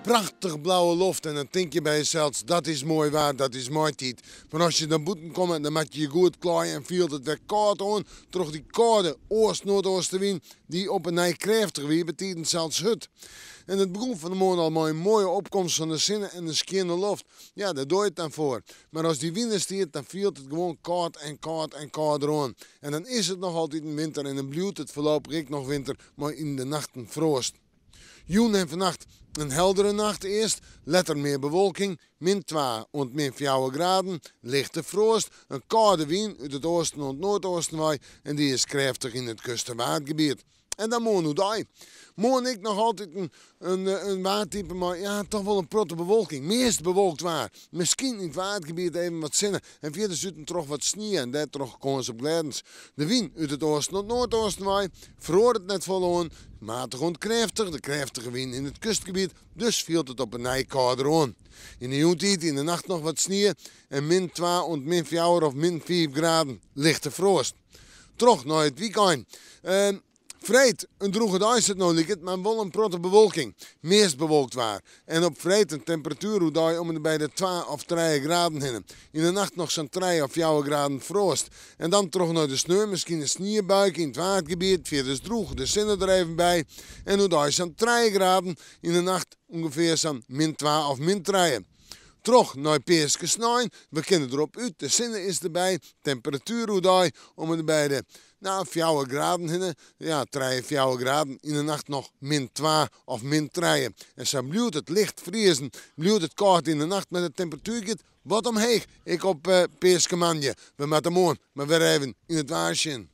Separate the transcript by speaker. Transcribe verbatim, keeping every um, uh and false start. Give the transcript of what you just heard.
Speaker 1: prachtig blauwe lucht en dan denk je bij jezelf, dat is mooi waar, dat is mooi tijd. Maar als je naar buiten komt, dan moet je je goed klaaien en viel het weer koud aan. Terug die koude oost-noordoostenwind die op een nij krachtig weer betekent zelfs hut. En het begon van de morgen al maar een mooie opkomst van de zinnen en de schone lucht. Ja, daar doe je het dan voor. Maar als die wind stiert, dan viel het gewoon koud en koud en koud aan. En dan is het nog altijd een winter en dan blijft het voorlopig nog winter, maar in de nachten frost. Joen en vannacht een heldere nacht eerst, letter meer bewolking, min twee en min vier graden, lichte frost, een koude wind uit het oosten en het noordoosten waai en die is krachtig in het kust- en waardgebied. En dan morgen hoe die. Morgen ik nog altijd een, een, een waardtype, maar ja, toch wel een protte bewolking. Meest bewolkt waar. Misschien in het waardgebied even wat zinnen. En verder zit er toch wat sneeuw en daar toch kans op gledens. De wind uit het oosten en het noordoosten waai, vroor het net vol aan. Matig ontkrachtig, de krachtige wind in het kustgebied, dus viel het op een nij kouder aan. In de joentijd in de nacht nog wat sneeuw en min twee en min vier of min vier graden, lichte frost. Terug naar het weekend. Uh, Vrijdag, een droege dag is het nou lieket, maar wel een protte bewolking. Meest bewolkt waar. En op vrijdag een temperatuur hoe daar om bij de twee of drie graden heen. In de nacht nog zo'n drie of vier graden frost. En dan terug naar de sneeuw, misschien een sneeuwbuik in het waardgebied, via de droeg, de zinnen er even bij. En hoe daar is zo'n drie graden, in de nacht ongeveer zo'n min twee of min drie. Terug naar Peerske Snijn, we kennen erop uit, de zinnen is erbij, temperatuur hoe daar om en bij de nou, vier graden heen, ja, drie, vier graden, in de nacht nog min twee of min drie. En zo blijft het licht vriezen, blijft het koud in de nacht met de temperatuur wat omheen. Ik op uh, Peerske Manje, we met de moon, maar weer even in het waarsje.